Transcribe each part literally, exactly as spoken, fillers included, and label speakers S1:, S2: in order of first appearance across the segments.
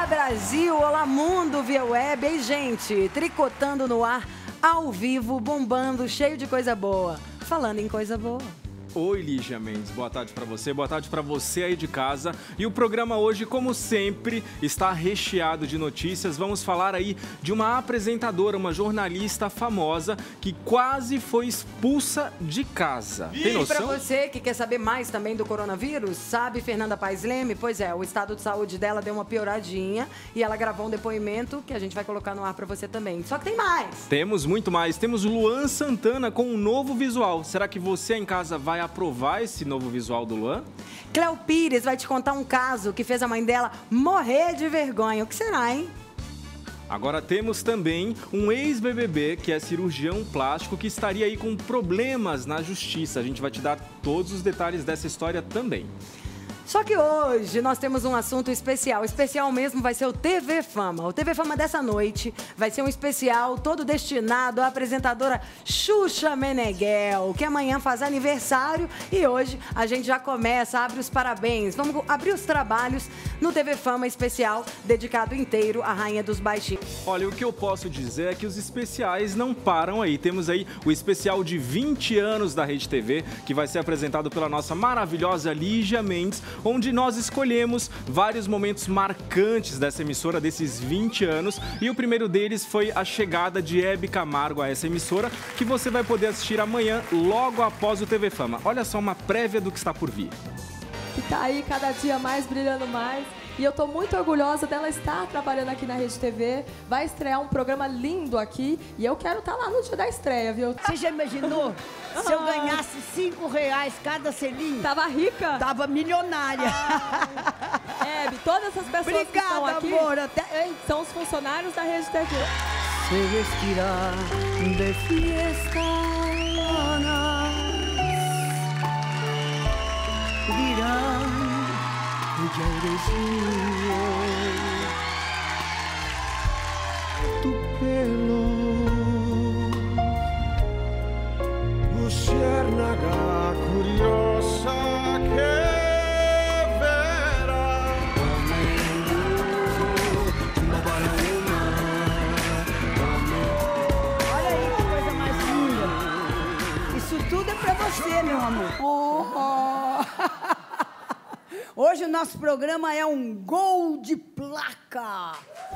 S1: Olá, Brasil! Olá, mundo via web! Ei, gente, tricotando no ar, ao vivo, bombando, cheio de coisa boa. Falando em coisa boa.
S2: Oi, Lígia Mendes, boa tarde para você, boa tarde para você aí de casa. E o programa hoje, como sempre, está recheado de notícias. Vamos falar aí de uma apresentadora, uma jornalista famosa que quase foi expulsa de casa. Tem noção?
S1: E para você que quer saber mais também do coronavírus, sabe Fernanda Paes Leme? Pois é, o estado de saúde dela deu uma pioradinha e ela gravou um depoimento que a gente vai colocar no ar para você também. Só que tem mais.
S2: Temos muito mais. Temos Luan Santana com um novo visual. Será que você em casa vai aprovar esse novo visual do Luan?
S1: Cléo Pires vai te contar um caso que fez a mãe dela morrer de vergonha. O que será, hein?
S2: Agora temos também um ex-B B B que é cirurgião plástico que estaria aí com problemas na justiça. A gente vai te dar todos os detalhes dessa história também.
S1: Só que hoje nós temos um assunto especial. Especial mesmo vai ser o T V Fama. O T V Fama dessa noite vai ser um especial todo destinado à apresentadora Xuxa Meneghel, que amanhã faz aniversário e hoje a gente já começa, abre os parabéns. Vamos abrir os trabalhos no T V Fama especial, dedicado inteiro à Rainha dos Baixinhos.
S2: Olha, o que eu posso dizer é que os especiais não param aí. Temos aí o especial de vinte anos da Rede T V, que vai ser apresentado pela nossa maravilhosa Lígia Mendes, onde nós escolhemos vários momentos marcantes dessa emissora, desses vinte anos. E o primeiro deles foi a chegada de Hebe Camargo a essa emissora, que você vai poder assistir amanhã, logo após o T V Fama. Olha só uma prévia do que está por vir.
S3: Que tá aí cada dia mais, brilhando mais. E eu tô muito orgulhosa dela estar trabalhando aqui na Rede T V. Vai estrear um programa lindo aqui e eu quero estar lá no dia da estreia, viu?
S4: Você já imaginou? Se eu ganhasse cinco reais cada selinho?
S3: Tava rica?
S4: Tava milionária.
S3: Ah, Hebe, todas essas pessoas
S4: Obrigada,
S3: que estão aqui
S4: amor, até...
S3: são os funcionários da Rede T V.
S1: Se vestirá de fiesta, dirán. Ya eres mío, tu pelo,
S5: luciérnaga curiosa que verá.
S4: Olha aí que coisa mais linda. Isso tudo é pra você, meu amor. Oh, oh. Hoje o nosso programa é um gol de placa.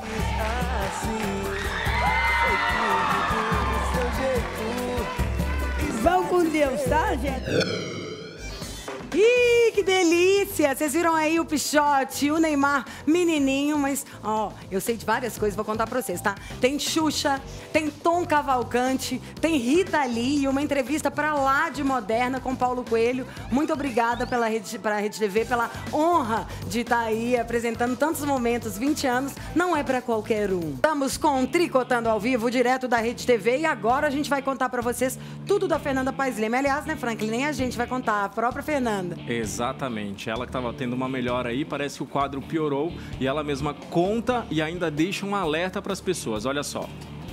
S4: Vão com Deus, tá, gente?
S1: Ih, que delícia! Vocês viram aí o Pichote, o Neymar menininho, mas, ó, eu sei de várias coisas, vou contar pra vocês, tá? Tem Xuxa, tem Tom Cavalcante, tem Rita Lee e uma entrevista pra lá de Moderna com Paulo Coelho. Muito obrigada pela Rede, pra Rede T V, pela honra de estar aí apresentando tantos momentos, vinte anos, não é pra qualquer um. Estamos com Tricotando ao Vivo, direto da Rede T V, e agora a gente vai contar pra vocês tudo da Fernanda Paes Leme. Aliás, né, Franklin, nem a gente vai contar, a própria Fernanda.
S2: Exatamente, ela que estava tendo uma melhora aí, parece que o quadro piorou e ela mesma conta e ainda deixa um alerta para as pessoas, olha só.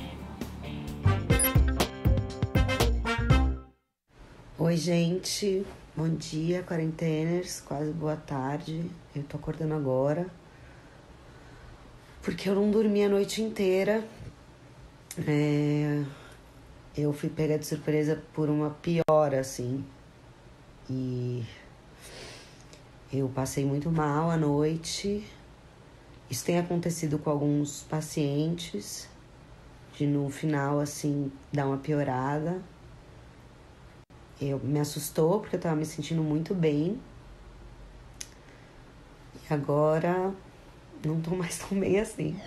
S6: Oi, gente, bom dia, quarenteners, quase boa tarde, eu tô acordando agora, porque eu não dormi a noite inteira, é... eu fui pega de surpresa por uma piora, assim. E eu passei muito mal à noite. Isso tem acontecido com alguns pacientes, de no final, assim, dar uma piorada. Eu me assustou, porque eu tava me sentindo muito bem. E agora não tô mais tão bem assim.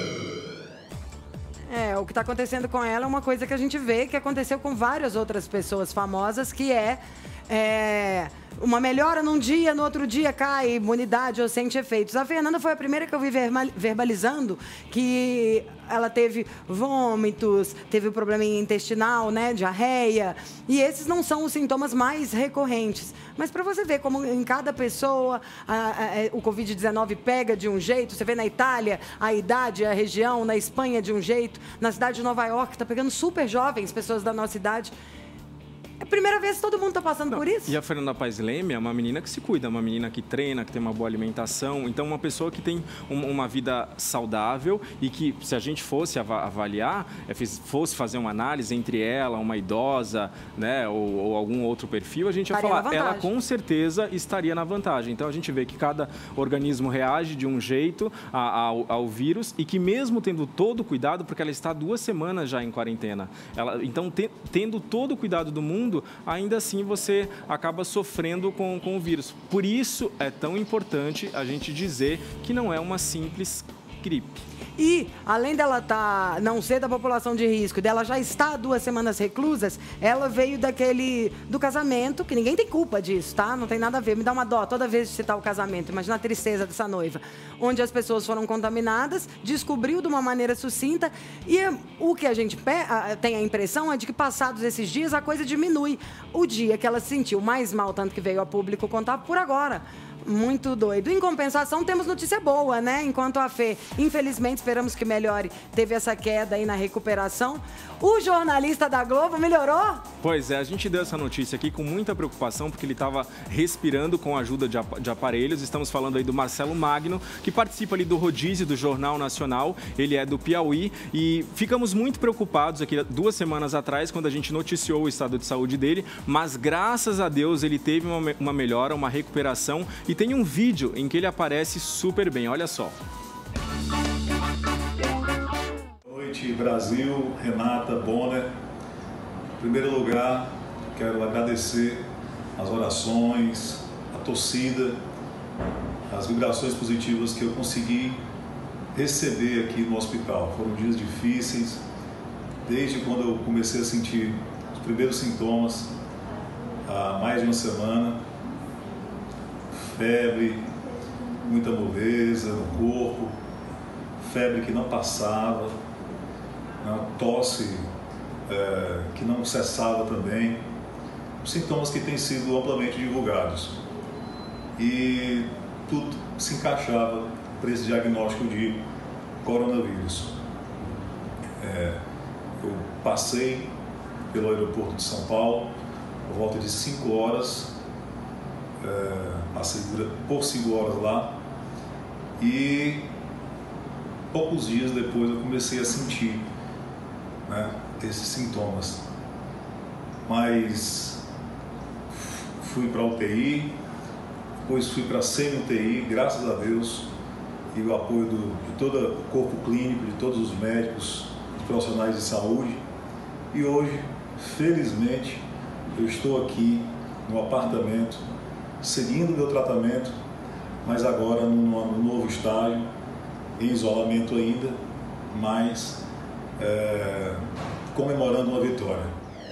S1: É, o que tá acontecendo com ela é uma coisa que a gente vê que aconteceu com várias outras pessoas famosas, que é... É, uma melhora num dia, no outro dia cai imunidade ou sente efeitos. A Fernanda foi a primeira que eu vi verbalizando que ela teve vômitos, teve problema intestinal, né, diarreia, e esses não são os sintomas mais recorrentes. Mas para você ver como em cada pessoa a, a, a, o covid dezenove pega de um jeito, você vê na Itália a idade, a região, na Espanha de um jeito, na cidade de Nova York está pegando super jovens, pessoas da nossa idade. É a primeira vez que todo mundo está passando
S2: Não,
S1: por isso.
S2: E a Fernanda Paes Leme é uma menina que se cuida, uma menina que treina, que tem uma boa alimentação. Então, uma pessoa que tem um, uma vida saudável e que, se a gente fosse avaliar, fosse fazer uma análise entre ela, uma idosa, né, ou, ou algum outro perfil, a gente ia falar, ela com certeza estaria na vantagem. Então, a gente vê que cada organismo reage de um jeito ao, ao vírus e que mesmo tendo todo o cuidado, porque ela está duas semanas já em quarentena, ela, então, te, tendo todo o cuidado do mundo, ainda assim você acaba sofrendo com, com o vírus. Por isso é tão importante a gente dizer que não é uma simples gripe.
S1: E, além dela tá, não ser da população de risco, dela já estar duas semanas reclusas, ela veio daquele, do casamento, que ninguém tem culpa disso, tá? Não tem nada a ver, me dá uma dó toda vez de citar o casamento, imagina a tristeza dessa noiva. Onde as pessoas foram contaminadas, descobriu de uma maneira sucinta, e o que a gente tem a impressão é de que passados esses dias a coisa diminui. O dia que ela se sentiu mais mal, tanto que veio a público contar, por agora. Muito doido. Em compensação, temos notícia boa, né? Enquanto a Fê, infelizmente, esperamos que melhore, teve essa queda aí na recuperação. O jornalista da Globo melhorou?
S2: Pois é, a gente deu essa notícia aqui com muita preocupação, porque ele estava respirando com a ajuda de, ap de aparelhos. Estamos falando aí do Marcelo Magno, que participa ali do rodízio do Jornal Nacional. Ele é do Piauí e ficamos muito preocupados aqui duas semanas atrás, quando a gente noticiou o estado de saúde dele, mas graças a Deus ele teve uma, uma melhora, uma recuperação. E tem um vídeo em que ele aparece super bem, olha só.
S7: Boa noite, Brasil, Renata, Bonner. Em primeiro lugar, quero agradecer as orações, a torcida, as vibrações positivas que eu consegui receber aqui no hospital. Foram dias difíceis, desde quando eu comecei a sentir os primeiros sintomas, há mais de uma semana. Febre, muita moleza no corpo, febre que não passava, uma tosse é, que não cessava também, sintomas que têm sido amplamente divulgados. E tudo se encaixava para esse diagnóstico de coronavírus. É, eu passei pelo aeroporto de São Paulo por volta de cinco horas, É, passei por cinco horas lá e poucos dias depois eu comecei a sentir, né, esses sintomas. Mas fui para a U T I, depois fui para a semi-U T I, graças a Deus, e o apoio do, de todo o corpo clínico, de todos os médicos, os profissionais de saúde. E hoje, felizmente, eu estou aqui no apartamento, seguindo o meu tratamento, mas agora num novo estágio, em isolamento ainda, mas é, comemorando uma vitória.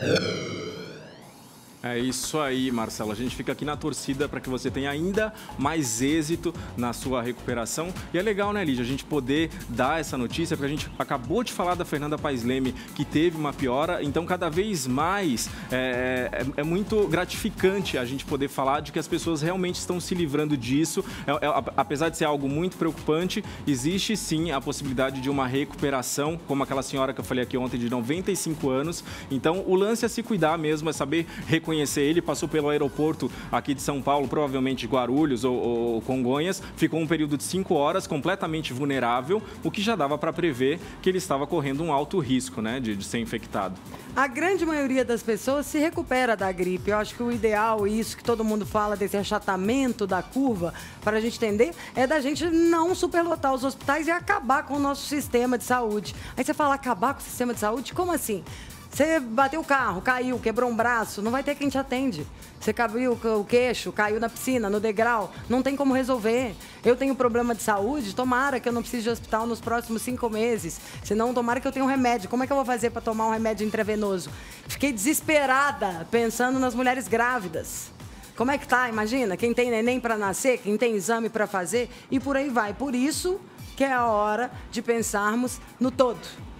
S2: É isso aí, Marcelo. A gente fica aqui na torcida para que você tenha ainda mais êxito na sua recuperação. E é legal, né, Lígia, a gente poder dar essa notícia, porque a gente acabou de falar da Fernanda Paes Leme, que teve uma piora. Então, cada vez mais é, é, é muito gratificante a gente poder falar de que as pessoas realmente estão se livrando disso. É, é, apesar de ser algo muito preocupante, existe sim a possibilidade de uma recuperação, como aquela senhora que eu falei aqui ontem, de noventa e cinco anos. Então, o lance é se cuidar mesmo, é saber reconhecer ele, passou pelo aeroporto aqui de São Paulo, provavelmente de Guarulhos ou, ou Congonhas, ficou um período de cinco horas completamente vulnerável, o que já dava para prever que ele estava correndo um alto risco, né, de, de ser infectado.
S1: A grande maioria das pessoas se recupera da gripe. Eu acho que o ideal, isso que todo mundo fala desse achatamento da curva, para a gente entender, é da gente não superlotar os hospitais e acabar com o nosso sistema de saúde. Aí você fala, acabar com o sistema de saúde? Como assim? Você bateu o carro, caiu, quebrou um braço, não vai ter quem te atende. Você caiu o queixo, caiu na piscina, no degrau, não tem como resolver. Eu tenho problema de saúde, tomara que eu não precise de hospital nos próximos cinco meses. Senão, tomara que eu tenha um remédio. Como é que eu vou fazer para tomar um remédio intravenoso? Fiquei desesperada pensando nas mulheres grávidas. Como é que tá? Imagina, quem tem neném para nascer, quem tem exame para fazer e por aí vai. Por isso que é a hora de pensarmos no todo.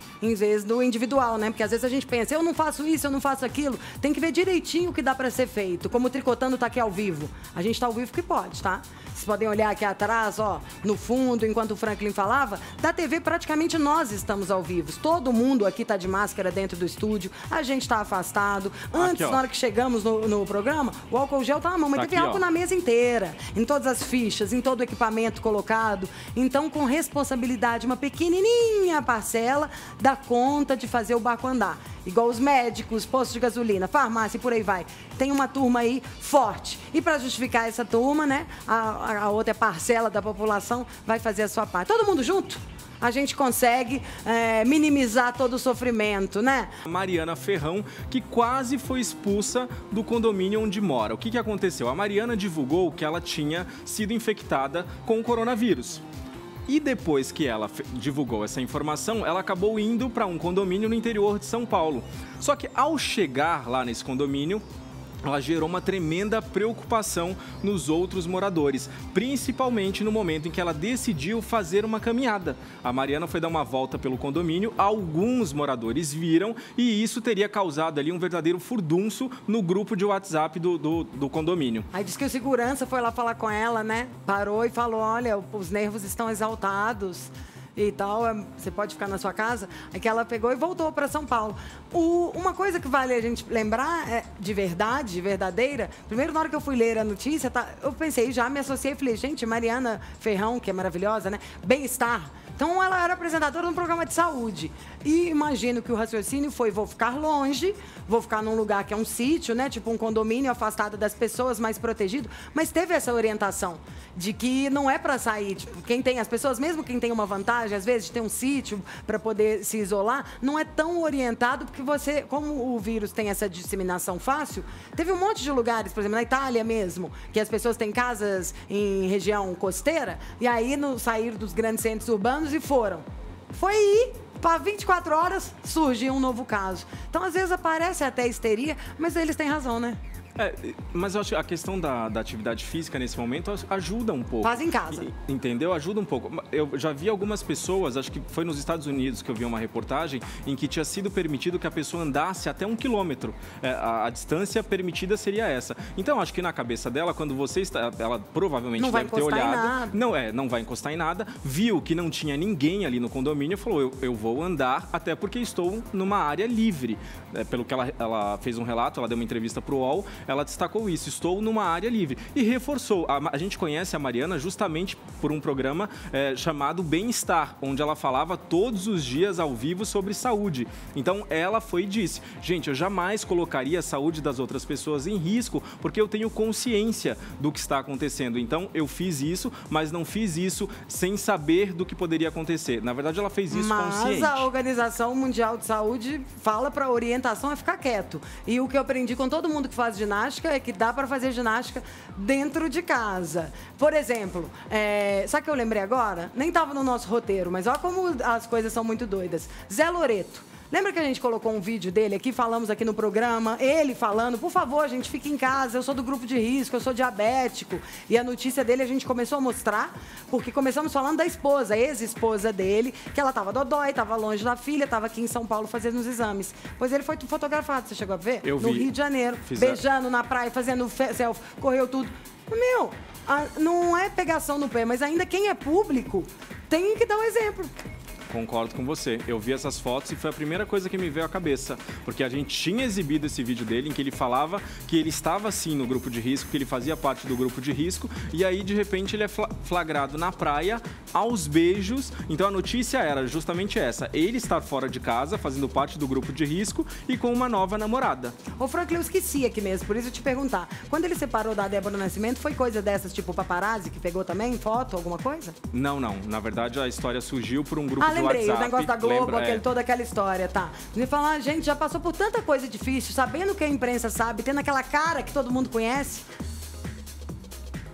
S1: em vez do individual, né? Porque às vezes a gente pensa, eu não faço isso, eu não faço aquilo. Tem que ver direitinho o que dá pra ser feito. Como o Tricotando tá aqui ao vivo. A gente tá ao vivo que pode, tá? Vocês podem olhar aqui atrás, ó, no fundo, enquanto o Franklin falava, da T V praticamente nós estamos ao vivo. Todo mundo aqui tá de máscara dentro do estúdio, a gente tá afastado. Antes,
S2: aqui,
S1: na hora que chegamos no, no programa, o álcool gel tá na mão, mas
S2: tá
S1: teve
S2: aqui,
S1: álcool
S2: ó.
S1: na mesa inteira, em todas as fichas, em todo o equipamento colocado. Então, com responsabilidade, uma pequenininha parcela dá conta de fazer o barco andar. Igual os médicos, postos de gasolina, farmácia e por aí vai. Tem uma turma aí forte. E para justificar essa turma, né, a, a outra parcela da população vai fazer a sua parte. Todo mundo junto? A gente consegue é, minimizar todo o sofrimento, né?
S2: Mariana Ferrão, que quase foi expulsa do condomínio onde mora. O que, que aconteceu? A Mariana divulgou que ela tinha sido infectada com o coronavírus. E depois que ela divulgou essa informação, ela acabou indo para um condomínio no interior de São Paulo. Só que ao chegar lá nesse condomínio, ela gerou uma tremenda preocupação nos outros moradores, principalmente no momento em que ela decidiu fazer uma caminhada. A Mariana foi dar uma volta pelo condomínio, alguns moradores viram e isso teria causado ali um verdadeiro furdunço no grupo de WhatsApp do, do, do condomínio.
S1: Aí disse que o segurança foi lá falar com ela, né? Parou e falou, olha, os nervos estão exaltados e tal, você pode ficar na sua casa. Aí que ela pegou e voltou para São Paulo. O, uma coisa que vale a gente lembrar, é, de verdade, verdadeira, primeiro na hora que eu fui ler a notícia, tá, eu pensei, já me associei e falei, gente, Mariana Ferrão, que é maravilhosa, né? Bem-estar. Então, ela era apresentadora de um programa de saúde. E imagino que o raciocínio foi, vou ficar longe, vou ficar num lugar que é um sítio, né? Tipo um condomínio afastado das pessoas, mais protegido. Mas teve essa orientação de que não é para sair. Tipo, quem tem, as pessoas, mesmo quem tem uma vantagem, às vezes, de ter um sítio para poder se isolar, não é tão orientado, porque você, como o vírus tem essa disseminação fácil, teve um monte de lugares, por exemplo, na Itália mesmo, que as pessoas têm casas em região costeira, e aí no, saíram dos grandes centros urbanos e foram. Foi ir, para vinte e quatro horas, surgiu um novo caso. Então, às vezes, aparece até histeria, mas eles têm razão, né?
S2: É, mas eu acho que a questão da, da atividade física nesse momento ajuda um pouco.
S1: Faz em casa.
S2: E, entendeu? Ajuda um pouco. Eu já vi algumas pessoas, acho que foi nos Estados Unidos que eu vi uma reportagem em que tinha sido permitido que a pessoa andasse até um quilômetro. É, a, a distância permitida seria essa. Então, acho que na cabeça dela, quando você está... Ela provavelmente
S1: não
S2: deve ter olhado...
S1: Não vai encostar em nada.
S2: Não, é, não vai encostar em nada. Viu que não tinha ninguém ali no condomínio e falou, eu, eu vou andar até porque estou numa área livre. É, pelo que ela, ela fez um relato, ela deu uma entrevista para o U O L, ela destacou isso. Estou numa área livre. E reforçou. A, a gente conhece a Mariana justamente por um programa é, chamado Bem-Estar, onde ela falava todos os dias ao vivo sobre saúde. Então, ela foi e disse, gente, eu jamais colocaria a saúde das outras pessoas em risco, porque eu tenho consciência do que está acontecendo. Então, eu fiz isso, mas não fiz isso sem saber do que poderia acontecer. Na verdade, ela fez isso
S1: mas
S2: consciente.
S1: Mas a Organização Mundial de Saúde fala para a orientação é ficar quieto. E o que eu aprendi com todo mundo que faz ginástica é que dá para fazer ginástica dentro de casa. Por exemplo, é... sabe o que eu lembrei agora? Nem estava no nosso roteiro, mas olha como as coisas são muito doidas. Zé Loreto. Lembra que a gente colocou um vídeo dele aqui, falamos aqui no programa, ele falando, por favor, gente, fique em casa, eu sou do grupo de risco, eu sou diabético. E a notícia dele a gente começou a mostrar, porque começamos falando da esposa, a ex-esposa dele, que ela estava dodói, estava longe da filha, estava aqui em São Paulo fazendo os exames. Pois ele foi fotografado, você chegou a ver?
S2: Eu vi.
S1: No Rio de Janeiro,
S2: Fiz
S1: beijando a... na praia, fazendo selfie, correu tudo. Meu, a... não é pegação no pé, mas ainda quem é público tem que dar um exemplo.
S2: Concordo com você. Eu vi essas fotos e foi a primeira coisa que me veio à cabeça. Porque a gente tinha exibido esse vídeo dele em que ele falava que ele estava sim no grupo de risco, que ele fazia parte do grupo de risco. E aí, de repente, ele é flagrado na praia, aos beijos. Então, a notícia era justamente essa. Ele estar fora de casa, fazendo parte do grupo de risco e com uma nova namorada.
S1: Ô, Franklin, eu esqueci aqui mesmo, por isso eu te perguntar. Quando ele separou da Débora Nascimento, foi coisa dessas, tipo paparazzi, que pegou também foto, alguma coisa?
S2: Não, não. Na verdade, a história surgiu por um grupo
S1: ah,
S2: de
S1: lembrei,
S2: WhatsApp.
S1: O negócio da Globo,
S2: Lembra,
S1: aquele,
S2: é.
S1: toda aquela história, tá? Me falar, a gente já passou por tanta coisa difícil, sabendo que a imprensa sabe, tendo aquela cara que todo mundo conhece.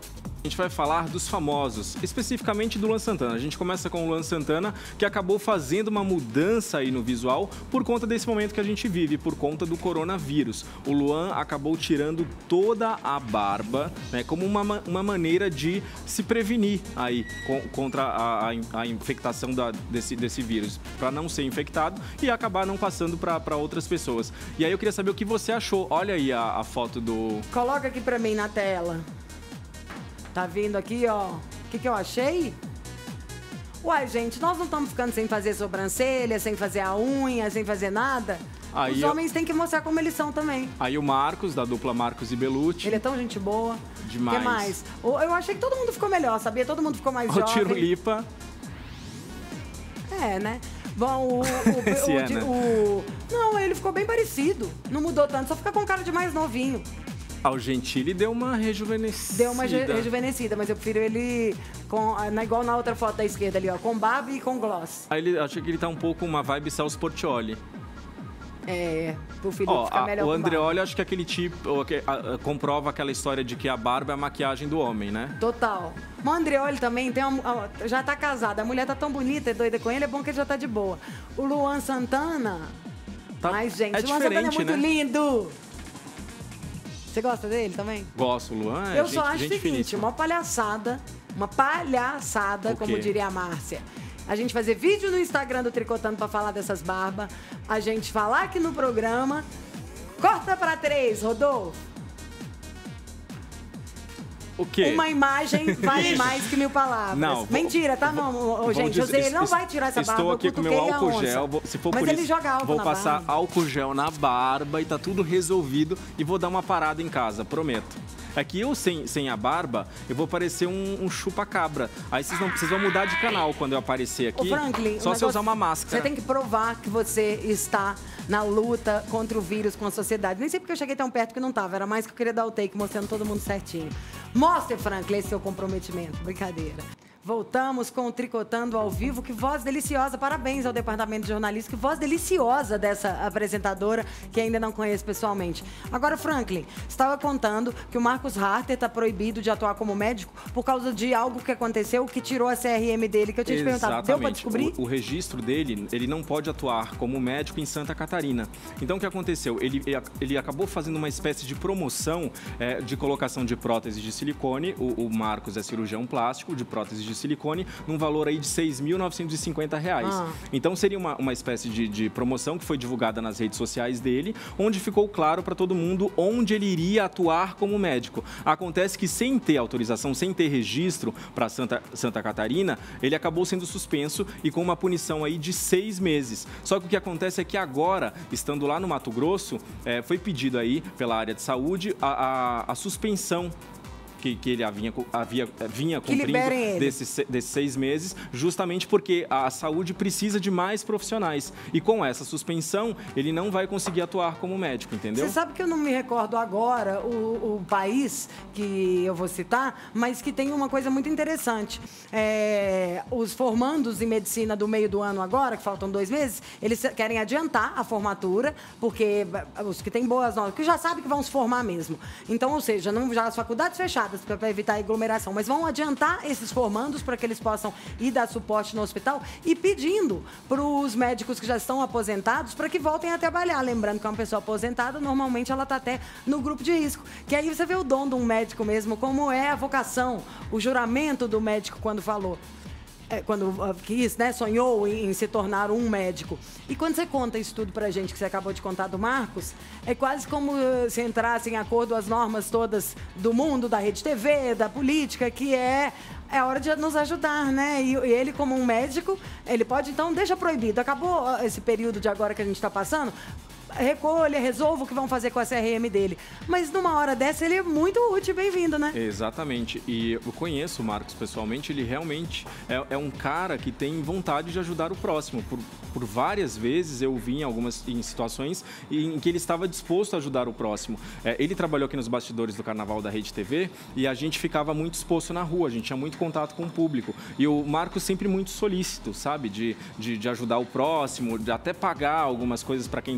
S2: A gente vai falar dos famosos, especificamente do Luan Santana. A gente começa com o Luan Santana, que acabou fazendo uma mudança aí no visual por conta desse momento que a gente vive, por conta do coronavírus. O Luan acabou tirando toda a barba, né, como uma, uma maneira de se prevenir aí com, contra a, a, a infectação da, desse, desse vírus, para não ser infectado e acabar não passando para outras pessoas. E aí eu queria saber o que você achou. Olha aí a, a foto do...
S1: Coloca aqui para mim na tela. Tá vindo aqui, ó. O que, que eu achei? Uai, gente, nós não estamos ficando sem fazer sobrancelha, sem fazer a unha, sem fazer nada.
S2: Aí
S1: Os
S2: eu...
S1: homens têm que mostrar como eles são também.
S2: Aí o Marcos, da dupla Marcos e Belucci.
S1: Ele é tão gente boa.
S2: Demais.
S1: O que mais? Eu achei que todo mundo ficou melhor, sabia? Todo mundo ficou mais
S2: O
S1: jovem.
S2: Tiro Lipa.
S1: É, né? Bom, o... o,
S2: Esse
S1: o,
S2: é, né?
S1: o... Não, ele ficou bem parecido. Não mudou tanto, só fica com cara de mais novinho.
S2: Ah, o Gentili deu uma rejuvenescida.
S1: Deu uma re- rejuvenescida, mas eu prefiro ele com, na, igual na outra foto da esquerda ali, ó, com barba e com gloss.
S2: Aí ele, achei que ele tá um pouco uma vibe Celso Portiolli.
S1: É, pro Felipe
S2: Ó,
S1: ficar
S2: a-
S1: melhor
S2: o
S1: com
S2: Andreoli, acho que aquele tipo, o que- a- a- comprova aquela história de que a barba é a maquiagem do homem, né?
S1: Total. O Andreoli também tem uma, ó, já tá casado. A mulher tá tão bonita e doida com ele, é bom que ele já tá de boa. O Luan Santana...
S2: Tá-
S1: Mas, gente,
S2: é
S1: o Luan Santana é
S2: diferente,
S1: muito
S2: né?
S1: lindo. Você gosta dele também?
S2: Gosto, o Luan é
S1: Eu
S2: gente,
S1: só acho o
S2: gente
S1: seguinte,
S2: finíssima.
S1: uma palhaçada, uma palhaçada,
S2: O
S1: como
S2: quê?
S1: diria a Márcia. A gente fazer vídeo no Instagram do Tricotando pra falar dessas barbas, a gente falar aqui no programa. Corta pra três, Rodolfo.
S2: O quê?
S1: Uma imagem vale
S2: Isso.
S1: mais que mil palavras.
S2: Não, vou-
S1: Mentira, tá? Não, ô,
S2: Vamos
S1: gente,
S2: dizer-
S1: eu sei, ele não
S2: es-
S1: vai tirar essa barba.
S2: Estou
S1: eu
S2: aqui com meu
S1: cutuquei a
S2: álcool
S1: onça.
S2: gel, vou- se for
S1: Mas
S2: por
S1: ele
S2: isso,
S1: joga álcool
S2: vou
S1: na
S2: passar
S1: barba.
S2: álcool gel na barba e tá tudo resolvido e vou dar uma parada em casa, prometo. É que eu, sem, sem a barba, eu vou parecer um, um chupa-cabra. Aí vocês, não, vocês vão mudar de canal quando eu aparecer aqui.
S1: Ô, Franklin,
S2: só
S1: o
S2: se eu
S1: negócio-
S2: usar uma máscara.
S1: Você tem que provar que você está na luta contra o vírus com a sociedade. Nem sei porque eu cheguei tão perto que não tava. Era mais que eu queria dar o take mostrando todo mundo certinho. Mostre, Franklin, esse seu comprometimento. Brincadeira. Voltamos com o Tricotando ao vivo. Que voz deliciosa. Parabéns ao departamento de jornalismo. Que voz deliciosa dessa apresentadora que ainda não conheço pessoalmente. Agora, Franklin, estava contando que o Marcos Harter está proibido de atuar como médico por causa de algo que aconteceu que tirou a C R M dele, que eu tinha te perguntado. Deu para descobrir?
S2: O, o registro dele, ele não pode atuar como médico em Santa Catarina. Então, o que aconteceu? Ele, ele acabou fazendo uma espécie de promoção é, de colocação de prótese de silicone. O, o Marcos é cirurgião plástico de prótese de silicone, num valor aí de seis mil novecentos e cinquenta reais.
S1: Ah.
S2: Então, seria uma, uma espécie de, de promoção que foi divulgada nas redes sociais dele, onde ficou claro para todo mundo onde ele iria atuar como médico. Acontece que, sem ter autorização, sem ter registro para Santa, Santa Catarina, ele acabou sendo suspenso e com uma punição aí de seis meses. Só que o que acontece é que agora, estando lá no Mato Grosso, eh, foi pedido aí pela área de saúde a, a, a suspensão que, que ele havia, havia, vinha
S1: Que
S2: cumprindo
S1: liberem ele.
S2: desses, desses seis meses, justamente porque a saúde precisa de mais profissionais. E com essa suspensão, ele não vai conseguir atuar como médico, entendeu?
S1: Você sabe que eu não me recordo agora o, o país que eu vou citar, mas que tem uma coisa muito interessante. É, os formandos em medicina do meio do ano agora, que faltam dois meses, eles querem adiantar a formatura, porque os que têm boas notas, que já sabem que vão se formar mesmo. Então, ou seja, não, já as faculdades fechadas para evitar aglomeração, mas vão adiantar esses formandos para que eles possam ir dar suporte no hospital e pedindo para os médicos que já estão aposentados para que voltem a trabalhar. Lembrando que uma pessoa aposentada, normalmente ela está até no grupo de risco. Que aí você vê o dom de um médico mesmo, como é a vocação, o juramento do médico quando falou. É, quando uh, quis, né, sonhou em, em se tornar um médico. E quando você conta isso tudo pra gente, que você acabou de contar do Marcos, é quase como uh, se entrasse em acordo as normas todas do mundo, da rede T V, da política, que é... É hora de nos ajudar, né? E, e ele, como um médico, ele pode, então, deixa proibido. Acabou uh, esse período de agora que a gente está passando, recolha, resolva o que vão fazer com a C R M dele. Mas numa hora dessa, ele é muito útil e bem-vindo, né?
S2: Exatamente. E eu conheço o Marcos pessoalmente, ele realmente é, é um cara que tem vontade de ajudar o próximo. Por, por várias vezes eu vi em algumas em situações em que ele estava disposto a ajudar o próximo. É, ele trabalhou aqui nos bastidores do Carnaval da Rede T V e a gente ficava muito exposto na rua, a gente tinha muito contato com o público. E o Marcos sempre muito solícito, sabe? De, de, de ajudar o próximo, de até pagar algumas coisas para quem estava próximo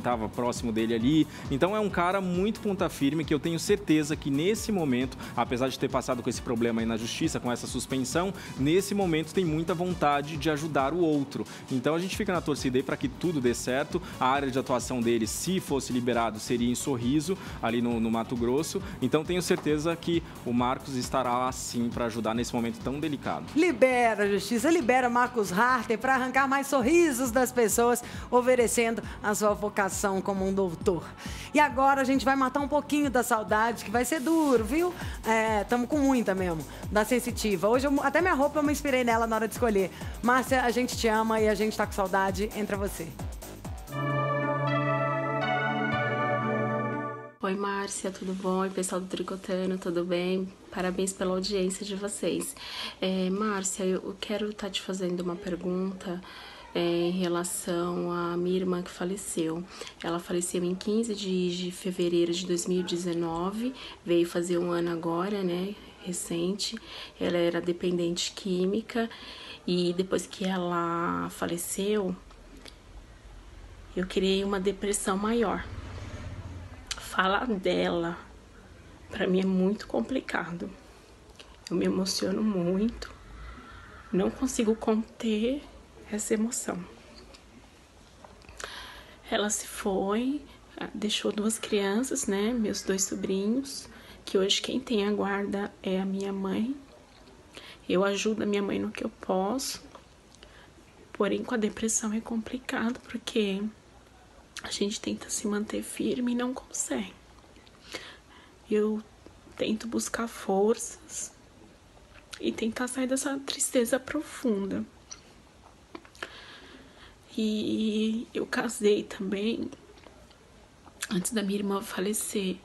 S2: próximo dele ali. Então é um cara muito ponta firme, que eu tenho certeza que nesse momento, apesar de ter passado com esse problema aí na justiça, com essa suspensão, nesse momento tem muita vontade de ajudar o outro. Então a gente fica na torcida aí para que tudo dê certo. A área de atuação dele, se fosse liberado, seria em Sorriso, ali no, no Mato Grosso. Então tenho certeza que o Marcos estará lá sim para ajudar nesse momento tão delicado.
S1: Libera a justiça, libera Marcos Harter para arrancar mais sorrisos das pessoas, oferecendo a sua vocação como um doutor. E agora a gente vai matar um pouquinho da saudade, que vai ser duro, viu? Estamos é, com muita mesmo, da Sensitiva. Hoje, eu, até minha roupa eu me inspirei nela na hora de escolher. Márcia, a gente te ama e a gente tá com saudade. Entra você.
S8: Oi, Márcia, tudo bom? Oi, pessoal do Tricotando, tudo bem? Parabéns pela audiência de vocês. É, Márcia, eu quero estar tá te fazendo uma pergunta é, em relação à minha irmã que faleceu. Ela faleceu em quinze de fevereiro de dois mil e dezenove, veio fazer um ano agora, né, recente. Ela era dependente química e depois que ela faleceu, eu criei uma depressão maior. Falar dela, pra mim é muito complicado. Eu me emociono muito, não consigo conter essa emoção. Ela se foi, deixou duas crianças, né, meus dois sobrinhos, que hoje quem tem a guarda é a minha mãe. Eu ajudo a minha mãe no que eu posso, porém com a depressão é complicado, porque a gente tenta se manter firme e não consegue. Eu tento buscar forças e tentar sair dessa tristeza profunda. E eu casei também antes da minha irmã falecer.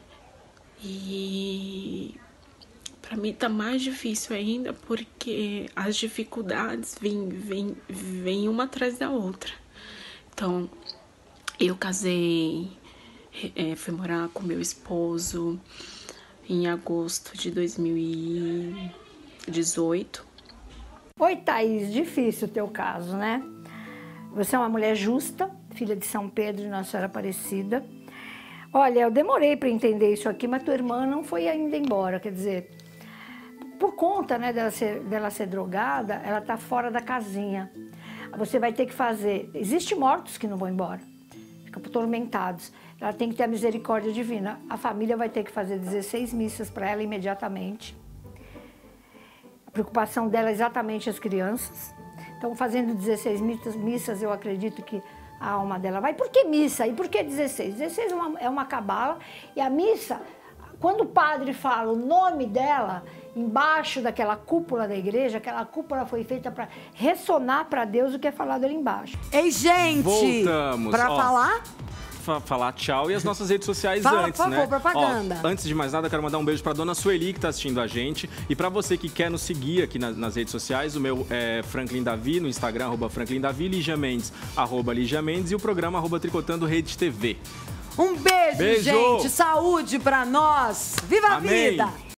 S8: E pra mim tá mais difícil ainda, porque as dificuldades vêm, vêm, vêm uma atrás da outra. Então, eu casei, é, fui morar com meu esposo em agosto de dois mil e dezoito.
S9: Oi, Thaís, difícil o teu caso, né? Você é uma mulher justa, filha de São Pedro e Nossa Senhora Aparecida. Olha, eu demorei para entender isso aqui, mas tua irmã não foi ainda embora, quer dizer, por conta, né, dela ser, dela ser drogada, ela tá fora da casinha. Você vai ter que fazer... Existem mortos que não vão embora. Ficam atormentados. Ela tem que ter a misericórdia divina. A família vai ter que fazer dezesseis missas para ela imediatamente. A preocupação dela é exatamente as crianças. Então, fazendo dezesseis missas, missas, eu acredito que a alma dela vai. Por que missa? E por que dezesseis? dezesseis é uma, é uma cabala. E a missa, quando o padre fala o nome dela, embaixo daquela cúpula da igreja, aquela cúpula foi feita para ressonar para Deus o que é falado ali embaixo.
S1: Ei, gente!
S2: Voltamos.
S1: Para falar?
S2: Falar tchau e as nossas redes sociais
S1: Fala,
S2: antes,
S1: por favor,
S2: né?
S1: propaganda.
S2: Ó, antes de mais nada, quero mandar um beijo pra dona Sueli, que tá assistindo a gente. E pra você que quer nos seguir aqui nas, nas redes sociais, o meu é Franklin Davi, no Instagram, arroba Franklin Davi, Lígia Mendes, arroba Lígia Mendes, e o programa arroba Tricotando Rede T V.
S1: Um beijo,
S2: Beijo.
S1: gente! Saúde pra nós! Viva a
S2: Amém.
S1: vida!